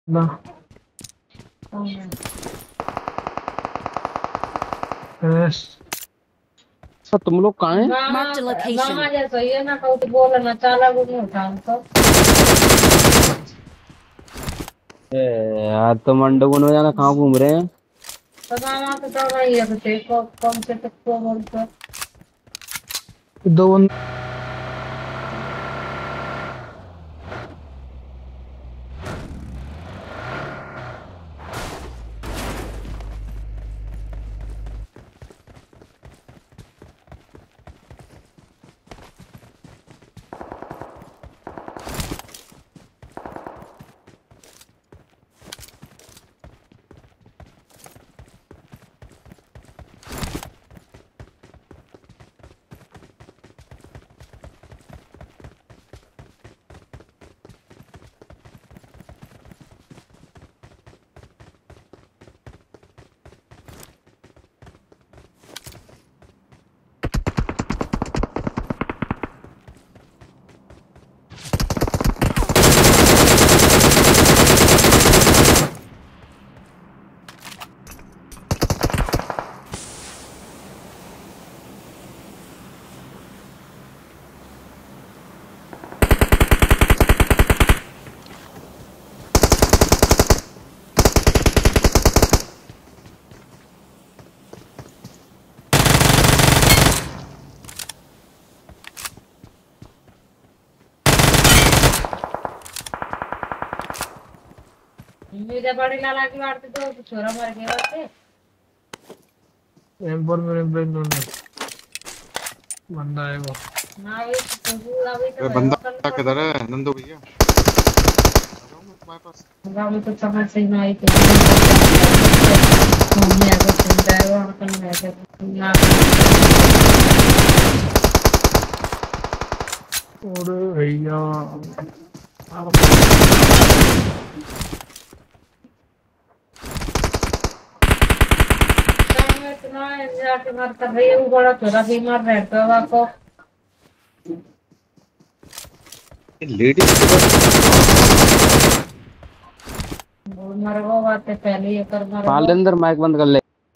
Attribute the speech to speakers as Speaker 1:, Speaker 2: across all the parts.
Speaker 1: ना। Yes.
Speaker 2: Sir तुम लोग कहाँ हैं?
Speaker 3: Marked a location.
Speaker 4: गामा जैसा ये ना कहू तो बोलना चाला को नहीं उठा तो
Speaker 2: ए, यार तुम अंडरग्राउंड में जाना कहाँ घूम रहे हैं?
Speaker 4: गामा तो चल रही है तो को कम से तो बोलते
Speaker 1: दो बंद।
Speaker 4: मुझे बड़ी लाला की बात तो छोरा मर गया थे
Speaker 1: एम्पर मेरे ब्रेन में बंदा है वो।
Speaker 4: ना भी तो पूरा भी तो
Speaker 5: बंदा किधर है नंदू भैया? आ जाओ मैं तुम्हारे पास।
Speaker 4: गाँव में तो समझ से नहीं आई थी मम्मी आके सुन रहा है वहाँ पर मैं ना
Speaker 1: और भैया
Speaker 4: इतना जाके मर कर रही है वो बड़ा छोरा बीमार रहता है आपको
Speaker 5: लेडीज के पास
Speaker 4: मर गो बात है पहले ये कर मर गो
Speaker 2: पालेंदर माइक बंद कर ले।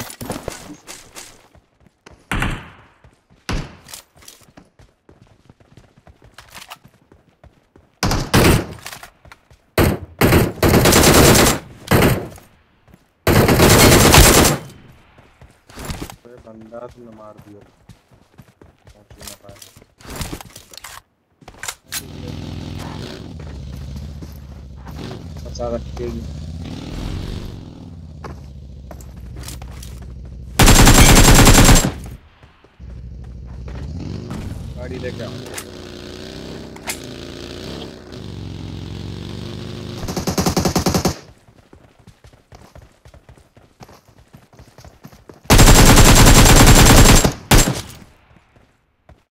Speaker 5: बंदा तुमने मार दिया पहुंच ही ना पाया। बचा रखेगी गाड़ी लेके आओ।